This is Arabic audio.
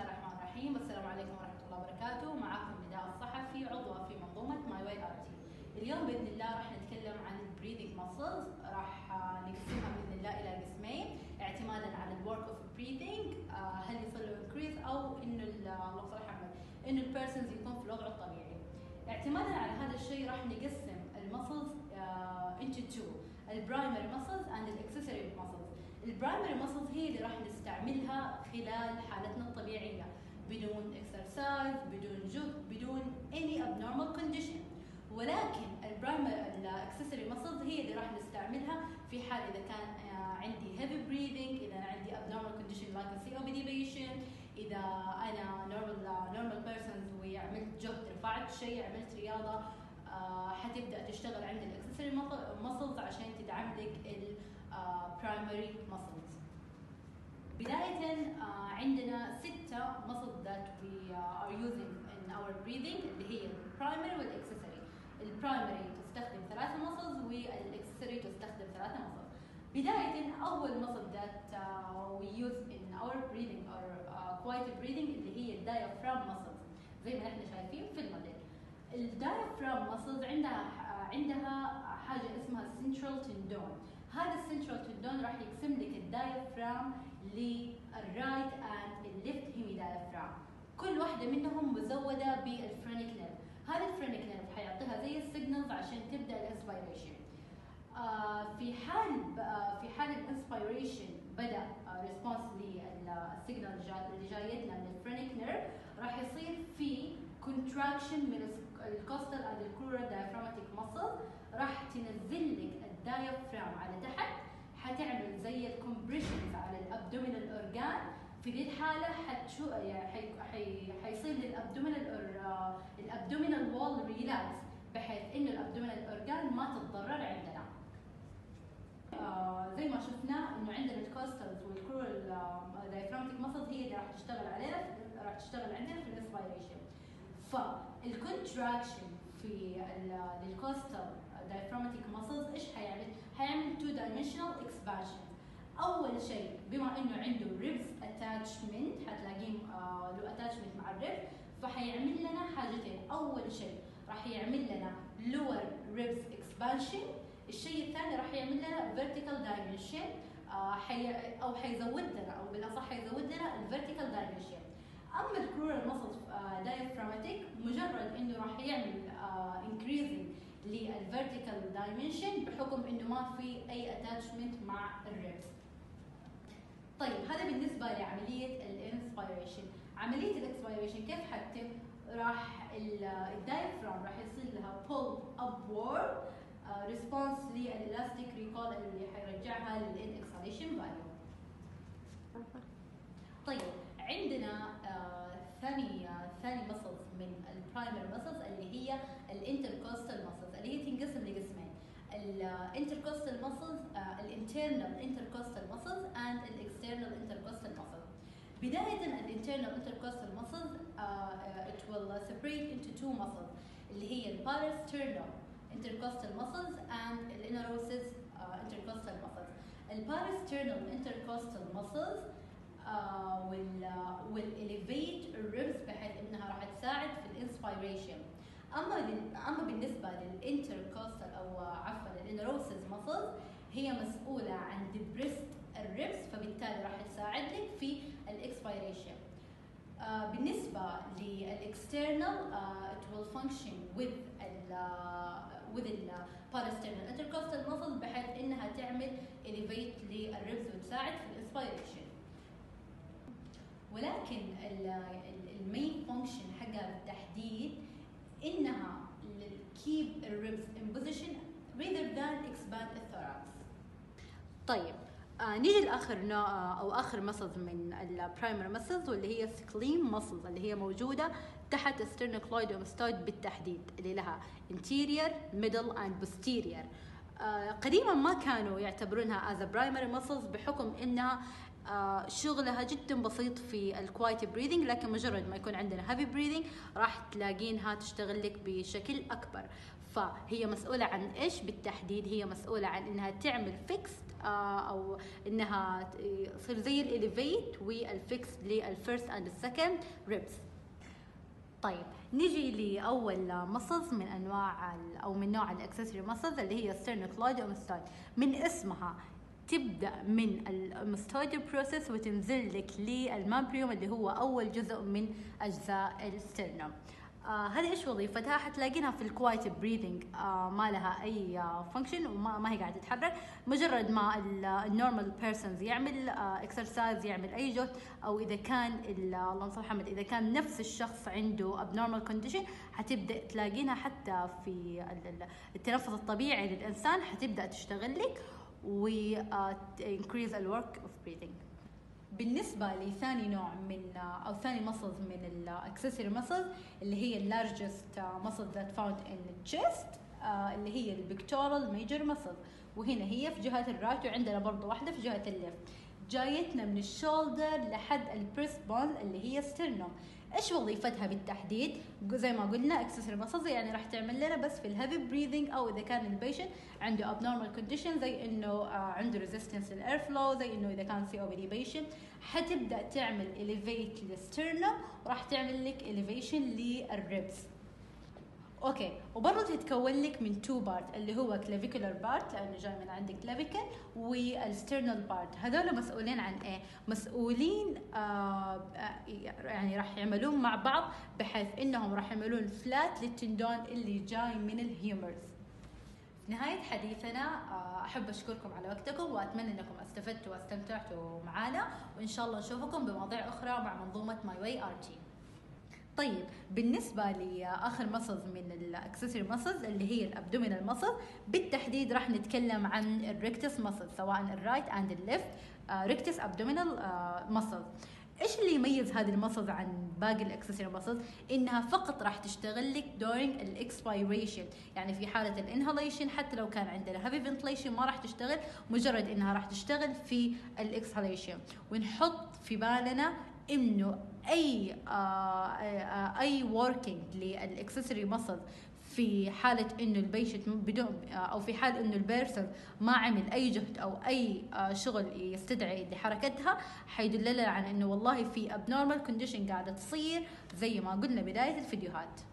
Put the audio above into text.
الله الرحمن الرحيم، السلام عليكم ورحمة الله وبركاته. معكم نداء الصحفي عضوة في منظومة ماي واي ار تي. اليوم بإذن الله راح نتكلم عن البريذنج ماسلز، راح نقسمها بإذن الله إلى قسمين اعتمادا على الورك اوف بريذنج، هل يصير له انكريز أو إنه الله صل على محمد إنه البيرسونز يكون في الوضع الطبيعي. اعتمادا على هذا الشيء راح نقسم المسلز into two، البرايمري مسلز and الاكسسوري مسلز. البرايمري مسلز هي اللي راح نستعملها خلال حالتنا الطبيعية بدون اكسرسايز، بدون جهد، بدون any abnormal condition. ولكن الاكسسوري مسلز هي اللي راح نستعملها في حال اذا كان عندي heavy breathing، اذا عندي abnormal condition like a COPD patient، اذا انا normal persons وعملت جهد، رفعت شيء، عملت رياضة، حتبدا تشتغل عند الاكسسوري مسلز عشان تدعم لك البرايمري مسلز. بداية عندنا 6 muscles that we are using in our breathing اللي هي البرايمري والاكسسوري. البرايمري تستخدم 3 muscles والاكسسوري تستخدم 3 muscles. بداية أول muscle that we use in our breathing or quiet breathing اللي هي الdiaphragm muscles زي ما احنا شايفين في الموديل. الدايفرام مسلز عندها حاجه اسمها central tendon. هذا السنترال تندون راح يقسم لك الدايفرام للرايت اند الليفت هيمي دايفرام. كل واحده منهم مزوده بالفرينيك نيرف. هذا الفرينيك نيرف حيعطيها زي السيجنالز عشان تبدا الانسبيريشن. في حال الانسبيريشن بدا ريسبونس للسيجنال اللي جايتنا من الفرينيك نيرف، راح يصير في كونتراكشن من الكوستال اند الكرورال دايفراماتيك مسل، راح تنزل لك الدايفرام على تحت، حتعمل زي الكومبريشنز على الابدومينال اورجان. في دي الحاله حيصير الابدومينال وول ريلاكس بحيث انه الابدومينال اورجان ما تتضرر عندنا. زي ما شفنا انه عندنا الكوستالز والكرورال دايفراماتيك مسلز هي اللي راح تشتغل عندنا في الانسبيريشن. فالكونتراكشن في الكوستال دايفراماتيك مسلز ايش حيعمل 2 dimensional expansion. اول شيء بما انه عنده ribs attachment، حتلاقيه له attachment مع الريب، فحيعمل لنا حاجتين. اول شيء راح يعمل لنا lower ribs expansion، الشيء الثاني راح يعمل لنا vertical dimension، حيزود لنا او بالاصح حيزود لنا الفيرتيكال دايمنشن. اما الكرورال مسلز دايفراماتيك مجرد انه راح يعمل increasing للفيرتيكال دايمنشن بحكم انه ما في اي اتاتشمنت مع الريبس. طيب هذا بالنسبه لعمليه الانسبيريشن. عمليه الاكسبيريشن كيف حتتم؟ راح الدايفرام راح يصير لها pull upward ريسبونس للالاستيك ريكول اللي حيرجعها للاكسليشن فاليو. طيب عندنا ثاني مسلز من البرايمري مسلز اللي هي الانتركوستال مسلز، اللي هي تنقسم لقسمين: الانتركوستال مسلز، الانترنال انتركوستال مسلز اند الاكسترنال انتركوستال مسلز. بداية الانترنال انتركوستال مسلز it will separate into 2 muscles اللي هي البارasternal intercostal muscles and الانروسيس intercostal muscles. البارasternal intercostal muscles will elevate الريبس بحيث انها راح تساعد في الانسبيريشن. اما بالنسبه للانتركوستال او عفوا الانروسيس مسلز هي مسؤوله عن ديبريست الريبس، فبالتالي راح تساعد لك في الاكسبيريشن. بالنسبه للاكسترنال it will function with البارasternal intercostal muscle بحيث انها تعمل elevate للريبس وتساعد في الانسبيريشن. ولكن المين فانكشن حقها بالتحديد انها keep الريبس in position rather than expand الثوركس. طيب نيجي لاخر نوع او اخر مسلز من البرايمري مسلز واللي هي سكليم مسلز، اللي هي موجوده تحت السترنوكلويدوماستويد بالتحديد، اللي لها anterior middle and posterior. قديما ما كانوا يعتبرونها as a primary muscles بحكم انها شغلها جدا بسيط في الكوايت بريذنج، لكن مجرد ما يكون عندنا هابي بريذنج راح تلاقينها تشتغل لك بشكل اكبر. فهي مسؤولة عن ايش بالتحديد؟ هي مسؤولة عن انها تعمل فيكست او انها يصير زي الاليفيت والفيكس للفيرست اند السكند ريبس. طيب نيجي لاول مسلز من انواع او من نوع الاكسسوري مسلز اللي هي ستيرنوكلايد ومستويد. من اسمها تبدا من المستويد بروسيس وتنزل لك للمامبريوم اللي هو اول جزء من اجزاء الستيرنوم. هذه ايش وظيفتها؟ حتلاقينها في الكوايت بريذنج، ما لها اي فانكشن وما هي قاعده تتحرك. مجرد ما النورمال بيرسونز يعمل اكسرسايز، يعمل اي جهد، او اذا كان اللهم صل محمد اذا كان نفس الشخص عنده abnormal condition، حتبدا تلاقينها حتى في التنفس الطبيعي للانسان حتبدا تشتغل لك و increase the work of breathing. بالنسبة لثاني نوع من أو ثاني مسلز من الأكسسوري مسلز اللي هي اللارجست مسل that found in the chest، اللي هي البيكتورال ميجر مسل، وهنا هي في جهة الرايت، وعندنا برضو واحدة في جهة الليفت. جايتنا من الشولدر لحد البريست بون اللي هي ستيرنوم. ايش وظيفتها بالتحديد؟ زي ما قلنا اكسسوري مسلز، يعني راح تعمل لنا بس في الهيفي بريذنج، او اذا كان البيشنت عنده abnormal condition زي انه عنده resistance للاير فلو، زي انه اذا كان COPD بيشنت، حتبدا تعمل elevate للستيرنوم وراح تعمل لك elevation للريبس. اوكي، وبرضه تتكون لك من تو بارت اللي هو كلافيكولار بارت لانه جاي من عندك كلافيكل، والستيرنال بارت. هذول مسؤولين عن ايه؟ مسؤولين يعني راح يعملون مع بعض بحيث انهم راح يعملون فلات للتندون اللي جاي من الهيومرز. في نهاية حديثنا أحب أشكركم على وقتكم، وأتمنى أنكم استفدتوا واستمتعتوا معنا، وإن شاء الله نشوفكم بمواضيع أخرى مع منظومة MyWay RT. طيب بالنسبة لآخر مسلز من الأكسسوري مسلز اللي هي الأبدومينال مسل، بالتحديد راح نتكلم عن الريكتس مسل، سواء الرايت أند الليفت ريكتس أبدومينال مسل. ايش اللي يميز هذه المسلز عن باقي الاكسسوري مسلز؟ انها فقط راح تشتغل لك during الاكسبيريشن، يعني في حاله الانهاليشن حتى لو كان عندنا هيفي فنتليشن ما راح تشتغل، مجرد انها راح تشتغل في الاكسهاليشن. ونحط في بالنا انه اي وركينج للاكسسوري مسلز في حالة انه البيشنت بدون او في حال انه البيرسون ما عمل اي جهد او اي شغل يستدعي لحركتها، حيدلنا على انه والله في abnormal condition قاعدة تصير زي ما قلنا بداية الفيديوهات.